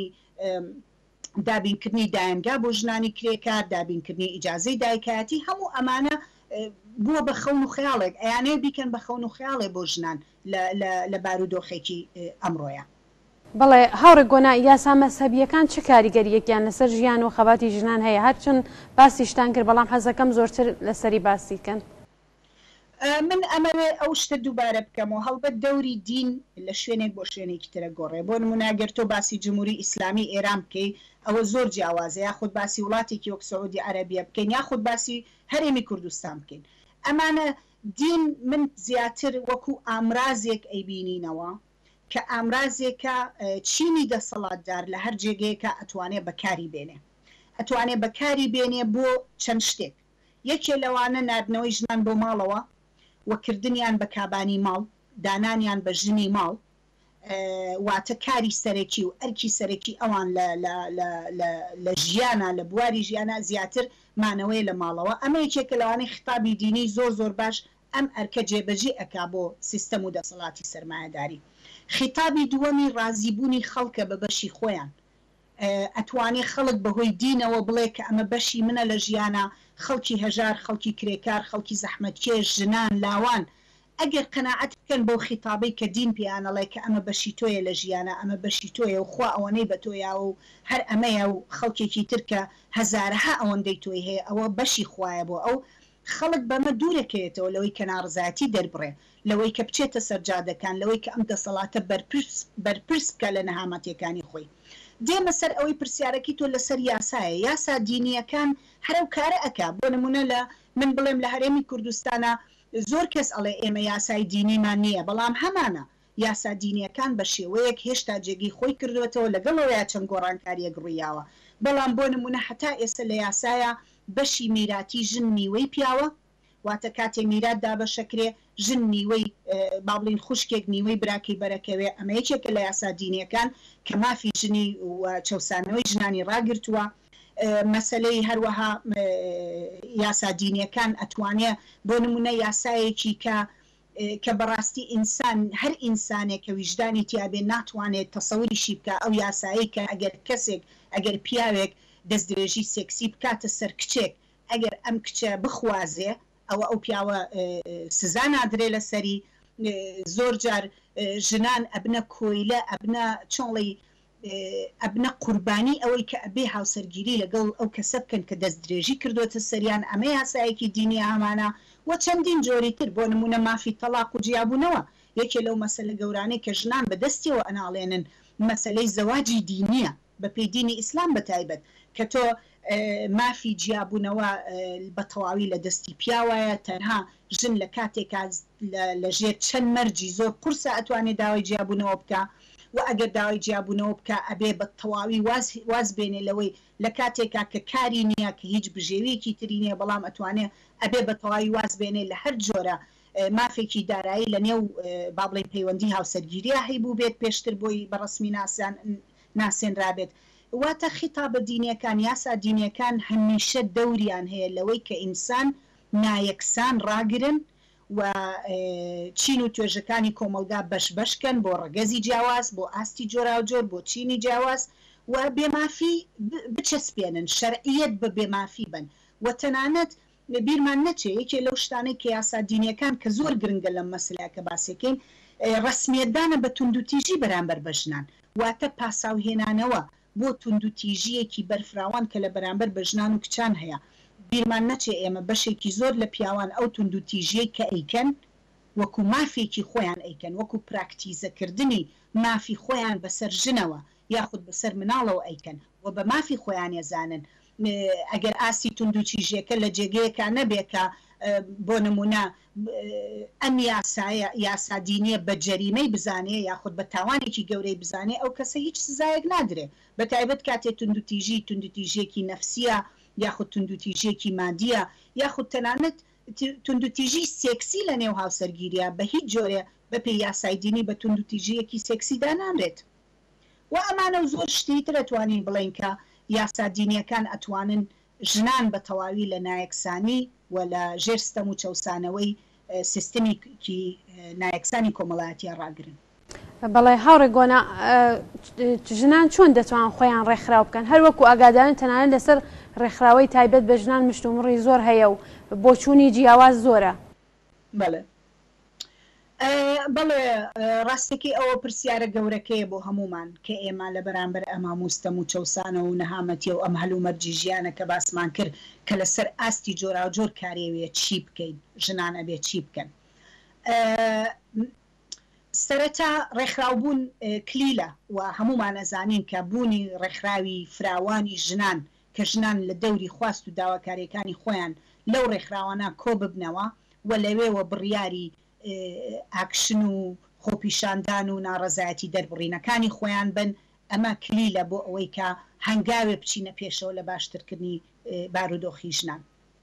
دابینکردنی دایانگا بۆ ژنانی کرێکار دابینکردنی ئیجازەی دایکایەتی هەموو ئەمانە بووە بە خەون و خەیاڵێک ئەیانەیە بیکەن بە خەون و خەیاڵێ بۆ ژنان لە بارودۆخێکی ئەمڕۆیە بەڵێ هاوڕێ گۆنا یاسا مەسەبیەکان چه کاریگەریەکیان لەسەر ژیان و خەباتی ژنان هەیە هەرچۆن باسی شتان کرد بەڵام حەزەکەم زۆرتر لەسەری باسی کەن من ئەمەوێ ئەو شتە دووبارە بکەمەوە هەڵبەت دەوری دین لە شوێنێک بۆ شوێنێکی ترە گۆڕێ بۆ نموناگەر تۆ باسی جمهوری ئیسلامی ئێران بکەی ئەوە زۆر جیاوازە یاخود باسی وڵاتێکی وەک سعودی عەرەبیە بکەین یاخود باسی هەرێمی کوردستان بکەین ئەمانە دین من زیاتر وەکو ئامرازێک ئەیبینینەوە کە ئامرازێکە چینی دەسەڵاتدار لە هەر جێگەیەکە ئەتوانێت بەکاری بێنێ ئەتوانێت بەکاری بێنێ بۆ چەند شتێک یەکێ لەوانە نردنەوەی ژنان بۆ ماڵەوە وەکردنیان بە کابانی ماڵ دانانیان بە ژنی ماڵ واتە کاری سەرەکی و ئەرکی سەرەکی ئەوان لە ژیانە لە بواری ژیانە زیاتر مانەوەی لە ماڵەوە ئەمە یەکێکە لەوانەی خیتابی دینی زۆر زۆر باش ئەم ئەرکە جێبەجێ ئەکا بۆ سیستەم و دەسەڵاتی سەرمایه‌داری خیتابی دووەمی ڕازیبوونی خەڵکە بە بەشی خۆیان ئەتوانێ خەڵک بەهۆی دینەوە بڵێ کە ئەمە بەشی منە لە ژیانە خەڵکی هەژار خەڵکی کرێکار خەڵکی زەحمەتکێش ژنان لاوان ئەگەر قەناعەت بکەن بۆ خیتابەی کە دین پێیانەڵێ کە ئەمە بەشی تۆیە لە ژیانە ئەمە بەشی تۆیە و خوا ئەوەنەی بە تۆیا و هەر ئەمەیە و خەڵکێکی ترکە هەزارها ئەوەندەی تۆی هەیە ئەوە بەشی خوایە بۆ ئەو خەڵک بەمە دوورەکەوێتەوە لەوەی کە ناڕزایەتی دەربڕێ لەوەی کە بچێتە سەرجادەکان لەوەی کە ئەم دەسەڵاتە بەرپرس بکە لە نەهامەتیەکانی خۆی دێمە سەر ئەوەی پرسیارەکی تۆ لەسەر یاسایە یاسا دینیەکان هەرو کارە ئەکا بۆ نمونە لە من بڵێم لە هەرێمی کوردستانە زۆر کەس ئەڵێ ئێمە یاسای دینیمان نییە بەڵام هەمانە یاسا دینیەکان بە شێوەیەک هێشتا جێگی خۆی کردوێتەوە لەگەڵەوەیە چەند گۆڕانکاریەک ڕوویاوە بەڵام بۆ نمونە هەتا ئێستا لە یاسایە بەشی میراتی ژن نیوەی پیاوە واتە کاتێ میرات دابەشەکرێ ژن نیوەی با بڵین خوشکێک نیوەی براکەی بەرەکەوێ ئەمە یەکێکە لە یاسا دینیەکان کە مافی ژنی و چەسانەوەی ژنانی ڕاگرتووە مەسلەی هەروەها یاسا دینیەکان ئەتوانێ بۆ نمونە یاسایەکی کە کە بەڕاستی ئینسان هەر ئینسانێک کە ویژدانی تیابێ ناتوانێت تەسەوریشی بکە ئەو یاسایی کە ئەگەر کەسێک ئەگەر پیاوێک دەستدرێژی سێکسی بکاتە سەر کچێک ئەگەر ئەم کچە بخوازێ ئەوە ئەو پیاوە سزا نادرێ لەسەری زۆر جار ژنان ئەبنە کۆیلە ئەبنە چۆڵی ئەبنە قوربانی ئەوەی کە ئەبێ هاوسەرگیری لەگەڵ ئەو کەسە بکەن کە دەست درێژی کردوتە سەریان ئەمە یاسایەکی دینی ئامانە و چەندین جۆری تر بۆ نمونە مافی تەلاق و جیابوونەوە یەکێ لەو مەسەلە گەورانەی کە ژنان بەدەستیەوە ئەناڵێنن مەسەلەی زەواجی دینیە بە پێی دینی ئیسلام بەتایبەت کە تۆ مافی جیابوونەوە بە تەواوی لە دەستی پیاوایە تەنها ژن لە کاتێکا لەژێر چەند مەرجی زۆر قورسە ئەتوانێت داوای جیابوونەوە بکە و ئەگەر داوای جیابوونەوە بکە ئەبێ بە تەواوی واز بێنێ لەوەی لە کاتێکا کە کاری نییە کە هیچ بژێویەکی تری نییە بەڵام ئەتوانێت ئەبێ بە تەواوی واز بێنێ لە هەر جۆرە مافێکی دارایی لە نێو با بڵێن پەیوەندی هاوسەرگیریە هەیبوو بێت پێشتر بۆی بەڕسمی ناسێنرابێت واتە خیتابە دینیەکان یاسا دینیەکان هەمیشە دەوریان هەیە لەوەی کە ئینسان نایەکسان ڕاگرن و چین و توێژەکانی کۆمەلگا بەش بەشکەن بۆ ڕەگەزی جیاواز بۆ ئاستی جۆرا و جۆر بۆ چینی جیاواز و بێمافی بچەسپێنن شەرعیەت بە بێمافی بن و تەنانەت بیرمان نەچێ یەکێ لەو شتانەی کە یاسا دینیەکان کە زۆر گرنگە لەم مەسلەکە باسێکین ڕسمیەتدانە بە توندوتیژی بەرامبەر بە ژنان واتە پاساوهێنانەوە بۆ توندوتیژیەکی بەرفراوان کە لە بەرامبەر بە ژنان و کچان هەیە بیرمان نەچێ ئێمە بەشێکی زۆر لە پیاوان ئەو توندوتیژیەی کە ئەیکەن وەکو مافێکی خۆیان ئەیکەن وەکو پراکتیزەکردنی مافی خۆیان بەسەر ژنەوە یاخود بەسەر مناڵەوە ئەیکەن و بە مافی خۆیان ێزانن ئەگەر ئاسی توندوتیژیەکە لە جێگەیەکە نەبێکە بۆ نمونە ئەم یاسایە یاسا دینیە بە جەریمەی بزانێ یاخود بە تاوانێکی گەورەی بزانێ ئەو کەسە هیچ سزایەک نادرێ بە تایبەت کاتێ توندوتیژی توندوتیژیەکی نەفسیە یاخود توندوتیژیەکی مادیە یاخود تەنانەت توندوتیژی سێکسی لە نێو هاوسەرگیریە بە هیچ جۆرێ بە پێی یاسای دینی بە توندوتیژیەکی سێکسی دانامرێت و ئەمانە و زۆر شتی تر ئەتوانین بڵێن کە یاسا دینیەکان ئەتوانن ژنان بە تەواوی لە نایەکسانی و لە ژێرستەم و چەوسانەوەی سیستەمێکی نایەکسانی کۆمەڵایەتیە ڕاگرن. بەڵێ هاوڕێ گۆنا ژنان چۆن دەتوان خۆیان ڕێکخراو بکەن هەر وەکو ئاگادارن تەنانەت لەسەر ڕێکخراوەی تایبەت بە ژنان مشتومڕی زۆر هەیە و بۆچوونی جیاواز زۆرە. بەڵێ بەڵێ ڕاستەکەی ئەوە پرسیارە گەورەکەیە بۆ هەمومان کە ئێمە لە بەرامبەر ئەمە موستەم و چەوسانە و نەهامەتی و ئەم هەلومەرجی ژیانە کە باسمان کرد کە لەسەر ئاستی جۆرا و جۆر کارێوێت چی بکەین ژنانە بێت چی بکەن. سەرەتا ڕێکخراوبوون کلیلە و هەمومان ئەزانین کە بوونی ڕێکخراوی فراوانی ژنان کە ژنان لە دەوری خواست و داواکاریەکانی خۆیان لەو ڕێکخراوانە کۆ ببنەوە و لەوێوە بڕیاری ئاکشن و خۆپیشاندان و ناڕەزایەتی دەربڕینەکانی خۆیان بن ئەمە کلیلە بۆ ئەوەی کە هەنگاوێ بچینە پێشەوە لە باشترکردنی بارودۆخی ژنان.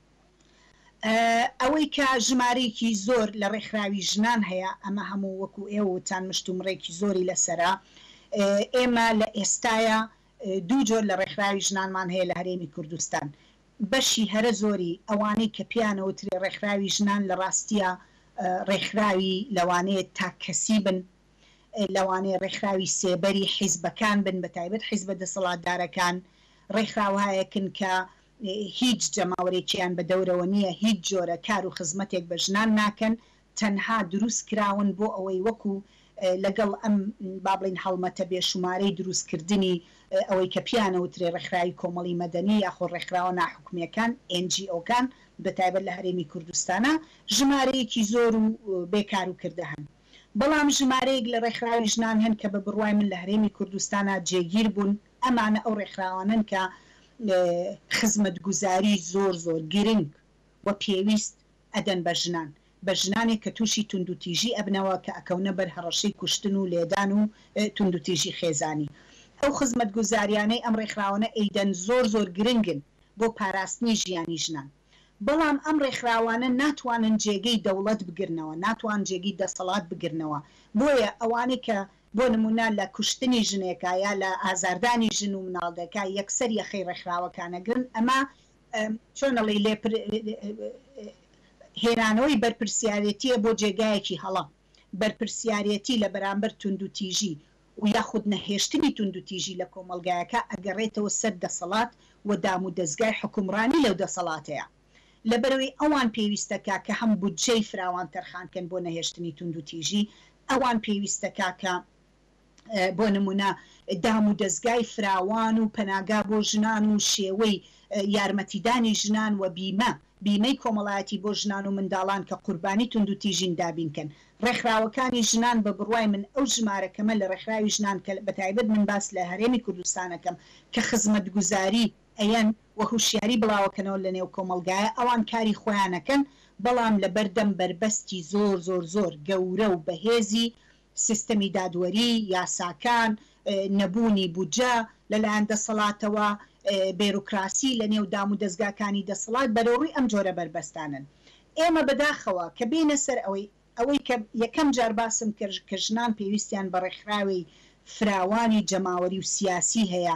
ئەوەی کە ژمارەیەکی زۆر لە ڕێکخراوی ژنان هەیە ئەمە هەموو وەکو ئێوەتان مشتومڕێکی زۆری لەسەرا ئێمە لە ئێستاە دوو جۆر لە ڕێکخراوی ژنانمان هەیە لە هەرێمی کوردستان بەشی هەرە زۆری ئەوانەی کە پیانەوتری ڕێکخراوی ژنان لە ڕاستیە ڕێکخراوی لەوانەیە تاکەسی بن لەوانەیە ڕێکخراوی سێبەری حیزبەکان بن بە تایبەت حیزبە دەسەڵاتدارەکان ڕێکخراوهایەکن کە هیچ جەماوەرێکیان بە دەورەوە نییە هیچ جۆرە کار و خزمەتێک بە ژنان ناکەن تەنها دروست کراون بۆ ئەوەی وەکو لەگەڵ ئەم با بڵین هەڵمەتە بێشومارەی دروستکردنی ئەوەی کە پیانەوترێ ڕێکخراوی کۆمەڵی مەدەنی یاخۆ ڕێکخراوە ناحکومیەکان ئێن جی ئۆکان بەتایبەت لە هەرێمی کوردستانە ژمارەیەکی زۆر و بێکار و کردە هەن بەڵام ژمارەیەک لە ڕێکخراوی ژنان هەن کە بە بڕوای من لە هەرێمی کوردستانە جێگیر بوون ئەمانە ئەو ڕێکخراوانن کە خزمەتگوزاری زۆر زۆر گرنگ و پێویست ئەدەن بە ژنان بە ژنانێک کە تووشی توندوتیژی ئەبنەوە کە ئەکەونە بەر هەڕەشەی کوشتن و لێدان و توندوتیژی خێزانی ئەو خزمەتگوزاریانەی ئەم ڕێکخراوانە ئەیدەن زۆر زۆر گرنگن بۆ پاراستنی ژیانی ژنان بەڵام ئەم ڕێکخراوانە ناتوانن جێگەی دەوڵەت بگرنەوە ناتوان جێگەی دەسەڵات بگرنەوە بۆیە ئەوانەی کە بۆ نمونە لە کوشتنی ژنێکە یا لە ئازاردانی ژن و مناڵدەکە یەکسەر یەخەی ڕێکخراوەکانەگرن ئەمە چۆنەڵی لێ هێنانەوەی بەرپرسیارەتیە بۆ جێگایەکی هەڵە بەرپرسیارەتی لە بەرامبەر تونند و تیژی و یاخود نەهێشتنی تونند و تیژی لە کۆمەلگایەکە ئەگەڕێتەوە سەر دەسەڵات و دام و دەستگای حکومڕانی لەو دەسەڵاتەیە لەبەرەوەی ئەوان پێویستەکە کە هەم بودجەی فراوان تەرخانکەن بۆ نەهێشتنی تونند و تیژی ئەوان پێویستەکە کە بۆ نمونە دام و دەستگای فراوان و پەناگا بۆ ژنان و شێوەی یارمەتیدانی ژنان و بیمە بیمەی کۆمەڵایەتی بۆ ژنان و منداڵان کە قوربانی تونند و تیژین دابینکەن ڕێکخراوەکانی ژنان بە بڕوای من ئەو ژمارەکەمە لە ڕێکخراوی ژنان کە بەتایبەت من باس لە هەرێمی کوردستانەکەم کە خزمەتگوزاری ئەیەن وە هوشیاری بڵاوەکەنەوە لە نێو کۆمەلگایە ئەوان کاری خۆیانەکەن بەڵام لە بەردەم بربەستی زۆر زۆر زۆر گەورە و بەهێزی سیستەمی دادوەری یاساکان نەبوونی بودجە لەلایەن دەسەڵاتەوە بیروکراسی لە نێو دام و دەستگاکانی دەسەڵات بەرەوڕووی ئەم جۆرە بربەستانن ئێمە بەداخەوە کە بینە سەر ئەوەی ئەوەی کە یەکەم جار باسم کرد کە ژنان پێویستیان بە ڕێکخراوی فراوانی جەماوەری و سیاسی هەیە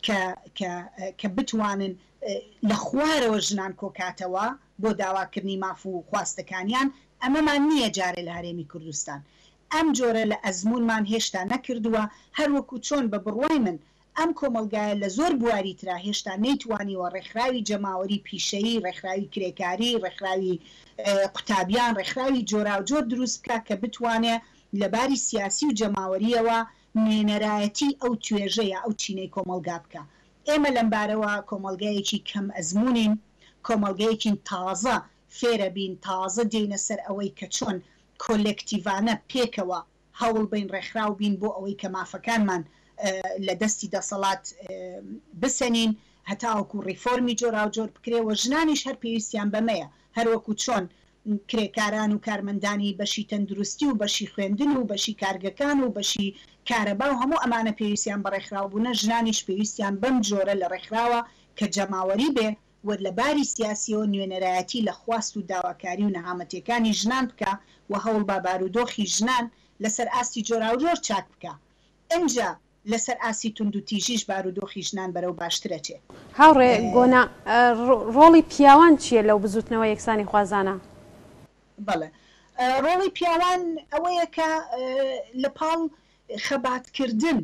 کە بتوانن لە خوارەوە ژنان کۆکاتەوە بۆ داواکردنی ماف و خواستەکانیان ئەمەمان نییە جارێ لە هەرێمی کوردستان ئەم جۆرە لە ئەزمونمان هێشتا نەکردووە هەروەکو چۆن بە بڕوای من ئەم کۆمەلگایە لە زۆر بواری ترا هێشتا نەیتوانیوە ڕێکخراوی جەماوەری پیشەیی ڕێکخراوی کرێکاری ڕێکخراوی قوتابیان ڕێکخراوی جۆرا و جۆر دروست بکە کە بتوانێت لەباری سیاسی و جەماوەریەوە نوێنەرایەتی ئەو توێژەیە ئەو چینەی کۆمەلگا بکە ئێمە لەمبارەوە کۆمەلگایەکی کەم ئەزمونین کۆمەلگەیەکی تازە فێرە بین تازە دێنە سەر ئەوەی کە چۆن کۆلێکتیڤانە پێکەوە هەوڵ بین ڕێکخراو بین بۆ ئەوەی کە مافەکانمان لە دەستی دەسەڵات بسەنین هەتاوەکو ڕیفۆرمی جۆرا و جۆر بکرێەوە ژنانیش هەر پێویستیان بەمەیە هەروەکو چۆن کرێکاران و کارمەندانی بەشی تەندروستی و بەشی خوێندن و بەشی کارگەکان و بەشی کارەبا و هەموو ئەمانە پێویستیان بە ڕێکخراو بوونە ژنانیش پێویستیان بەم جۆرە لە ڕێکخراوە کە جەماوەری بێ و لە باری سیاسیەوە نوێنەرایەتی لە خواست و داواکاری و نەهامەتیەکانی ژنان بکە و هەوڵ با بارودۆخی ژنان لەسەر ئاستی جۆرا و جۆر چاک بکە ئەنجا لەسەر ئاسی تونند و تیژیش بارودۆخی ژنان بەرەو باشترە چێ هاوڕێ گۆنا ڕۆڵی پیاوان چییە لەو بزوتنەوە یەکسانی خوازانە؟ بەڵێ ڕۆڵی پیاوان ئەوەیە کە لە پاڵ خەباتکردن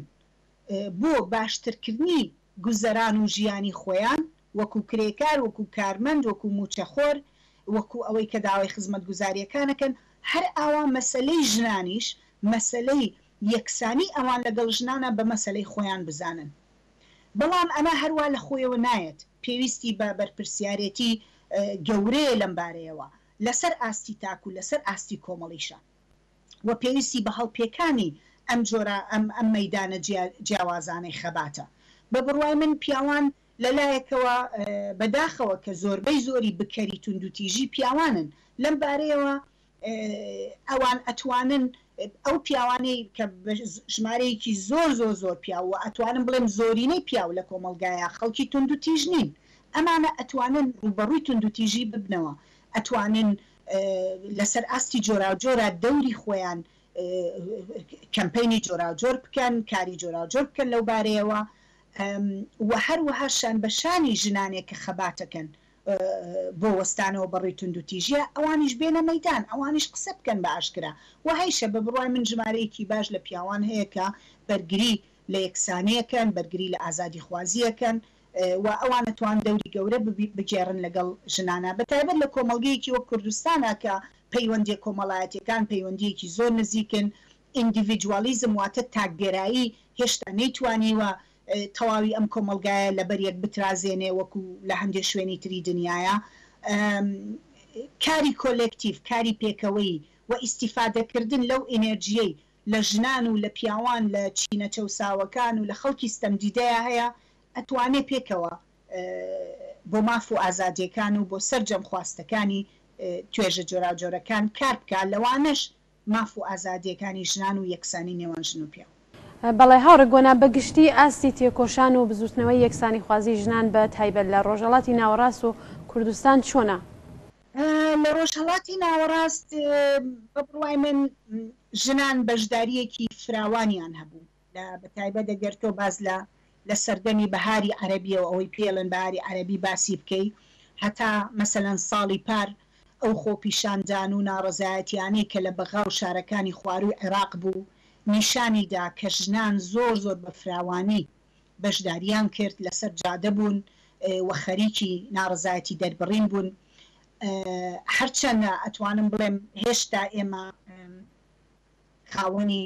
بۆ باشترکردنی گوزەران و ژیانی خۆیان وەکو کرێکار وەکو کارمەند وەکو موچەخۆر وەکو ئەوەی کە داوای خزمەت گوزاریەکانەکەن هەر ئاوان مەسلەی ژنانیش مەسلەی یەکسانی ئەوان لەگەڵ ژنانە بە مەسلەی خۆیان بزانن بەڵام ئەمە هەروە لە خۆیەوە نایەت پێویستی بە بەرپرسیارەتی گەورەیە لەم بارەیەوە لەسەر ئاستی تاکو لەسەر ئاستی کۆمەڵیشە و پێویستی بە هەڵپێکانی ئەم جۆرە ئەم ئەم مەیدانە جیاوازانەی خەباتە بە بڕوای من پیاوان لەلایەکەوە بەداخەوە کە زۆربەی زۆری بکەری تونند و تیژی پیاوانن لەم بارەیەوە ئەوان ئەتوانن ئەو پیاوانەی کە ژمارەیەکی زۆر زۆر زۆر پیاوە ئەتوانن بڵێم زۆرینەی پیاو لە کۆمەلگایە خەڵکی تونند و تیژ نین ئەمانە ئەتوانن ڕوبەڕووی تونند و تیژی ببنەوە ئەتوانن لەسەر ئاستی جۆرا و جۆرە دەوری خۆیان کەمپینی جۆرا و جۆر بکەن کاری جۆرا و جۆر بکەن لەو بارەیەوە و هەروەها شان بەشانی ژنانێک کە خەباتەکەن بۆ وەستانەوە بەڕێی تونند و تیژە ئەوانیش بێنە مەیدان ئەوانیش قسە بکەن بە ئاشکرا و هەیشە بە بڕوای من ژمارەیەکی باش لە پیاوان هەیە کە بەرگری لە یەکسانیەکەن بەرگری لە ئازادی خوازیەکەن و ئەوانە توان دەوری گەورە بگێڕن لەگەڵ ژنانە بەتایبەت لە کۆمەڵگەیەکی وەک کوردستانە کە پەیوەندی کۆمەڵایەتیەکان پەیوەندیەکی زۆر نزیکن ئیندیڤیدوالیزم واتە تاکگەرایی هێشتا نەیتوانیوە تەواوی ئەم کۆمەلگایە لەبەر یەک بترازێنێ وەکو لە هەندێک شوێنی تری دنیاە کاری کۆلێکتیڤ کاری پێکەوەی و ئیسیفادەکردن لەو ئێنەرژیەی لە ژنان و لە پیاوان لە چینە چەساوەکان و لە خەڵکی ستەمدیدەیە هەیە ئەتوانێت پێکەوە بۆ ماف و ئازادیەکان و بۆ سەرجەم خواستەکانی توێژە جۆرا جۆرەکان کار بکات لەوانش ماف و ئازادیەکانی ژنان و یەکسانی نێوان ژن و پیاو. بەڵێ هاوڕێ گۆنا بەگشتی ئاستی تێکۆشان و بزوتنەوەی یەکسانی خوازی ژنان بە تایبەت لە ڕۆژهەڵاتی ناوەڕاست و کوردستان چۆنە؟ لە ڕۆژهەڵاتی ناوەڕاست بە بڕوای من ژنان بەشداریەکی فراوانیان هەبوو لە بە تایبەت دەگەر تۆ باز لە لە سەردەمی بەهاری عەرەبیەوە ئەوەی پێڵن بەهاری عەرەبی باسی بکەی هەتا مەسەلەن ساڵی پار ئەو خۆپیشاندان و ناڕەزایەتیانەی کە لە بەغا و شارەکانی خواروی عێراق بوو نیشانیدا کە ژنان زۆر زۆر بە فراوانی بەشداریان کرد لەسەر جادە بوون و خەریکی ناڕەزایەتی دەربڕین بوون. هەرچەندە ئەتوانم بڵێم هێشتا ئێمە خاوەنی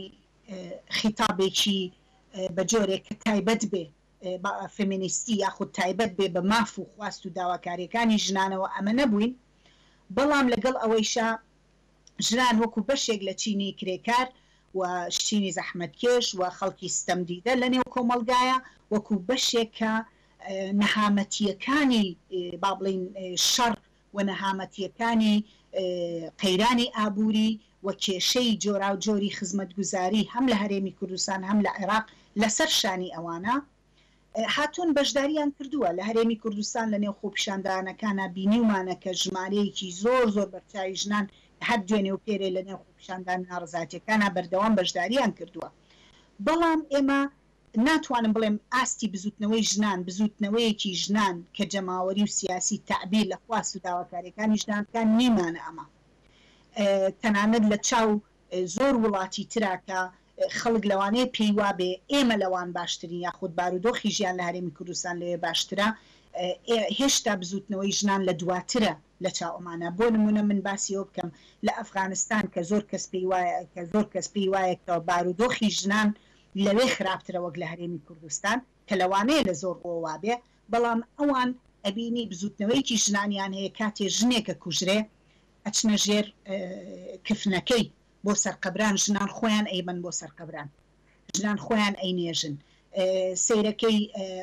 خیتابێکی بە جۆرێک کە تایبەت بێ فێمینیستی یاخود تایبەت بێ بە ماف و خواست و داواکاریەکانی ژنانەوە ئەمە نەبووین، بەڵام لەگەڵ ئەوەیشا ژنان وەکو بەشێک لە چینی کرێکار و شتینی زەحمەتکێش و خەڵکی ستەمدیدە لە نێو کۆمەلگایە وەکو بەشێک کە نەهامەتیەکانی با بڵین شەڕ و نەهامەتیەکانی قەیرانی ئابووری و کێشەی جۆرا و جۆری خزمەتگوزاری هەم لە هەرێمی کوردستان هەم لە عێراق لەسەر شانی ئەوانە هاتوون بەشداریان کردووە. لە هەرێمی کوردستان لە نێو خۆپیشاندانەکانە بینیومانە کە ژمارەیەکی زۆر زۆر بەرچاوی ژنان هەر دوێنێ و پێرێ لە نێو خۆپیشاندان ناڕەزایەتیەکانە بەردەوام بەشداریان کردووە. بەڵام ئێمە ناتوانم بڵێم ئاستی بزوتنەوەی ژنان بزوتنەوەیەکی ژنان کە جەماوەری و سیاسی تعبیر لە خواست و داواکاریەکانی ژنانکان نیمانە. ئەمە تەنانەت لە چاو زۆر وڵاتی تراکە خەڵک لەوانەیە پێیوا بێ ئێمە لەوان باشترین یاخود بارودۆخی ژیان لە هەرێمی کوردستان لەوێ باشترە، هێشتا بزوتنەوەی ژنان لە دواترە لە چاوەمانە. بۆ نمونە من باسیەوە بکەم لە ئەفغانستان کە زۆر کەس پێی وایە کە زۆر کەس پێی وایەکەوە بارودۆخی ژنان لەوێ خراپترە وەک لە هەرێمی کوردستان کە لەوانەیە لە زۆر ڕۆوا بێ، بەڵام ئەوان ئەبینی بزوتنەوەیکی ژنانیان هەیە کاتێ ژنێکە کوژرێ ئەچنە ژێر کفنەکەی بۆ سەرقەبران، ژنان خۆیان ئەیبن بۆ سەرقەبران، ژنان خۆیان ئەینێژن. سیرەکەی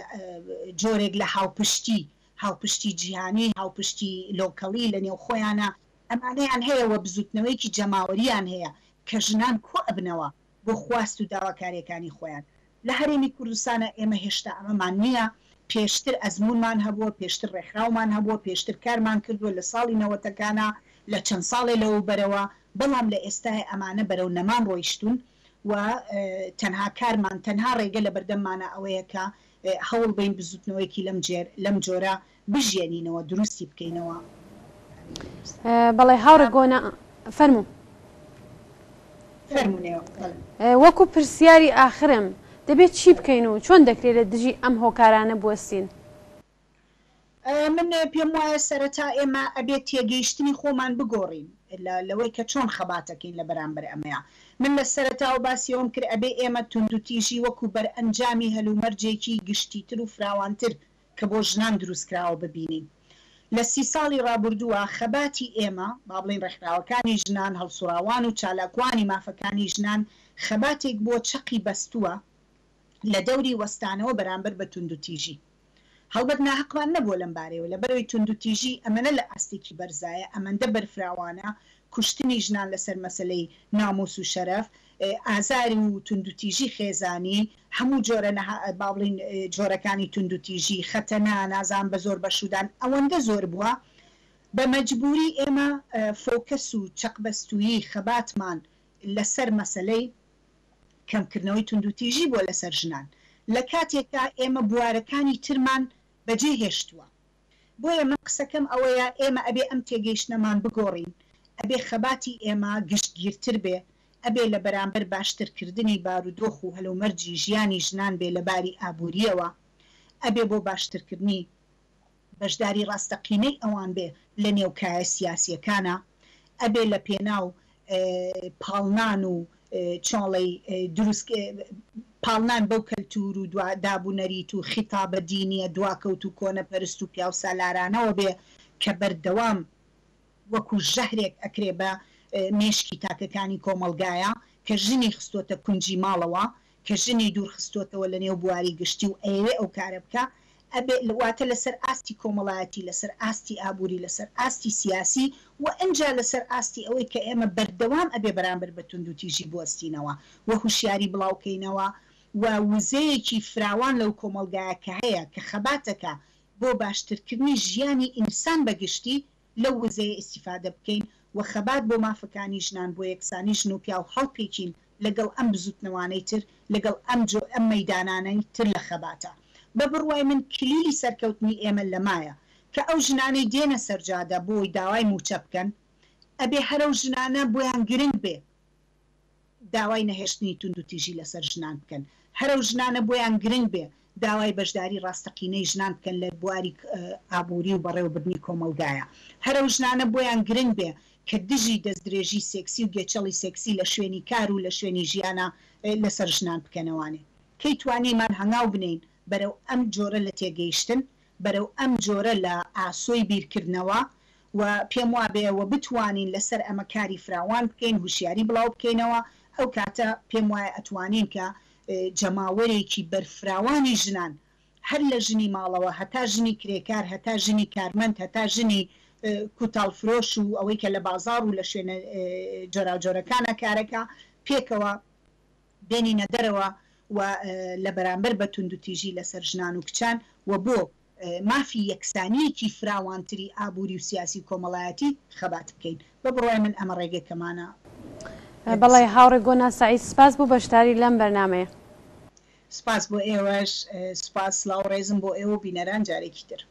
جۆرێک لە هاوپشتی هاوپشتی جیهانی هاوپشتی لۆکەڵی لە نێو خۆیانە ئەمانەیان هەیە و بزوتنەوەیکی جەماوەریان هەیە کە ژنان کۆ ئەبنەوە بۆ خواست و داواکاریەکانی خۆیان. لە هەرێمی کوردستانە ئێمە هێشتا ئەمەمان نییە، پێشتر ئەزمونمان هەبووە، پێشتر ڕێکخراومان هەبووە، پێشتر کارمان کردووە لە ساڵی نەوەتەکانە لە چەند ساڵێ لەوە بەرەوە، بەڵام لە ئێستای ئەمانە بەرەو نەمان ڕۆیشتون و تەنها کارمان تەنها ڕێگە لە بەردەممانە ئەوەیە کە هەوڵ بین بزوتنەوەیکی لەم جێر لەم جۆرە بژێنینەوە دروستی بکەینەوە. بەڵێ هاوڕە گۆنا فەرموو وەکو پرسیاری ئاخرم دەبێت چی بکەین و چۆن دەکرێت لە دژی ئەم هۆکارانە بوەستین؟ من پێم وایە سەرەتا ئێمە ئەبێت تێگەیشتنی خۆمان بگۆڕین لەوەی کە چۆن خەباتەکەین لە بەرامبەر ئەمەیە. من لە سەرەتا و باسیەوەم کرد ئەبێ ئێمە توندوتیژی وەکو بەرئەنجامی هەلومەرجێکی گشتیتر و فراوانتر کە بۆ ژنان دروستکراوە ببینین. لە سی ساڵی ڕابردووە خەباتی ئێمە با بڵین ڕێکخراوەکانی ژنان هەڵسوراوان و چالاکوانی مافەکانی ژنان خەباتێک بۆ چەقی بەستووە لە دەوری وەستانەوە بەرامبەر بە توندوتیژی. هەڵبەت ناحەقمان نەبووە لەم بارەوە لەبەرەوەی توندوتیژی ئەمەنە لە ئاستێکی بەرزایە، ئەمەندە بەرفراوانە، کوشتنی ژنان لەسەر مەسلەی ناموس و شەرەف، ئازاری و توندوتیژی خێزانی، هەموو جۆرە با بڵین جۆرەکانی توندوتیژی، خەتەنا، نازان بە زۆر بەشودان ئەوەندە زۆر بووە بە مەجبوری ئێمە فۆکەس و چەقبەستویی خەباتمان لەسەر مەسلەی کەمکردنەوەی توندوتیژی بۆ لەسەر ژنان لە کاتێکدا ئێمە بوارەکانی ترمان بەجێ هێشتووە. بۆیە من قسەکەم ئەوەیە ئێمە ئەبێ ئەم تێگەیشتنەمان بگۆڕین، ئەبێ خەباتی ئێمە گشتگیرتر بێ، ئەبێ لە بەرامبەر باشترکردنی بارودۆخ و هەلومەرجی ژیانی ژنان بێ لە باری ئابووریەوە، ئەبێ بۆ باشترکردنی بەشداری ڕاستەقینەی ئەوان بێ لە نێوکایە سیاسیەکانە، ئەبێ لە پێناو پاڵنان و چۆڵی دروست پاڵنان بەو کەلتور و دابوونەریت و خیتابە دینیە دواکەوت و کۆنە پەرست و پیاو سالارانەوە بێ کە بەردەوام وەکو ژەهرێک ئەکرێ بە مێشکی تاکەکانی کۆمەلگایە کە ژنی خستۆتە کونجی ماڵەوە، کە ژنی دوور خستۆتەوە لە نێو بواری گشتی و ئەوێ ئەو کارە بکە، ئەبێ واتە لەسەر ئاستی کۆمەڵایەتی، لەسەر ئاستی ئابووری، لەسەر ئاستی سیاسی و ئەنجا لەسەر ئاستی ئەوەی کە ئێمە بەردەوام ئەبێ بەرامبەر بە توندوتیژی بوەستینەوە و هوشیاری بڵاوکەینەوە و وزەیەکی فراوان لەو کۆمەلگایە کە هەیە کە خەباتەکە بۆ باشترکردنی ژیانی ئینسان بەگشتی لەو وزەیە ئیستیفادە بکەین و خەبات بۆ مافەکانی ژنان بۆ یەکسانی ژن و پیا و هەڵپێکین لەگەڵ ئەم بزوتنەوانەی تر لەگەڵ ئەم ئەم مەیدانانەی تر لە خەباتە. بە بڕوای من کلیلی سەرکەوتنی ئێمە لەمایە کە ئەو ژنانەی دێنە سەرجادە بۆی داوای موچە بکەن ئەبێ هەرە و ژنانە بۆیان گرنگ بێ داوای نەهێشتنی تونند و تیژی لەسەر ژنان بکەن، هەرە و ژنانە بۆیان گرنگ بێ داوای بەشداری ڕاستەقینەی ژنان بکەن لە بواری ئابووری و بەڕێوەبردننی کۆمەلگایە، هەرە و ژنانە بۆیان گرنگ بێ کە دژی دەستدرێژی سێکسی و گێچەڵی سێکسی لە شوێنی کار و لە شوێنی ژیانە لەسەر ژنان بکەنەوانێ. کەی توانیمان هەنگاو بنین بەرەو ئەم جۆرە لە تێگەیشتن، بەرەو ئەم جۆرە لە ئاسۆی بیرکردنەوە و پێم وا بێەوە بتوانین لەسەر ئەمە کاری فراوان بکەین، هوشیاری بڵاو بکەینەوە، ئەو کاتە پێم وایە ئەتوانین کە جەماوەرێکی بەرفراوانی ژنان هەر لە ژنی ماڵەوە هەتا ژنی کرێکار، هەتا ژنی کارمەند، هەتا ژنی کوتاڵفرۆش و ئەوەی کە لە بازار و لە شوێنە جۆراوجۆرەکانە کارەکە پێکەوە بێنینە دەرەوە و لە بەرامبەر بە تونند و تیژی لەسەر ژنان و کچان و بۆ مافی یەکسانیەکی فراوانتری ئابووری و سیاسی کۆمەڵایەتی خەبات بکەین. بە بڕای من ئەمە ڕێگەکەمانە. بەڵێ هاوڕێ گۆنا سعید سپاس بۆ بەشداری لەم بەرنامەیە. سپاس بۆ ئێوەش، سپاس سلااو ڕێزم بۆ ئێوە بینەران جارێکی تر.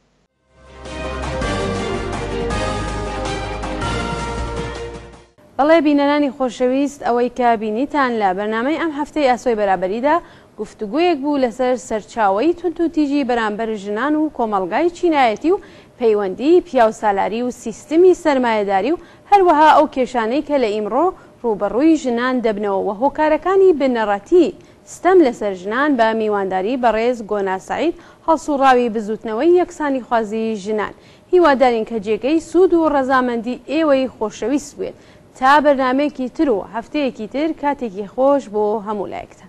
بەڵێ بینەرانی خۆشەویست، ئەوەی کە بینیتان لە بەرنامەی ئەم هەفتەی ئاسۆی بەرابەریدا گفتوگویەک بوو لەسەر سەرچاوەی تونند و تیژی بەرامبەر ژنان و کۆمەڵگای چینایەتی و پەیوەندی پیاوسالاری و سیستمی سەرمایەداری و هەروەها ئەو کێشانەی کە لە ئیمڕۆ ڕوبەڕووی ژنان دەبنەوە و هۆکارەکانی بنەڕەتی ستەم لەسەر ژنان بە میوانداری بەڕێز گۆنا سەعید هەڵسوڕاوی بزوتنەوەی یەکسانی خوازی ژنان. هیوادارین کە جێگەی سوود و ڕەزامەندی ئێوەی خۆشەویست بێت تا بەرنامەیەکی تر و هەفتەیەکی تر کاتێکی خۆش بۆ هەموو لایەکتان.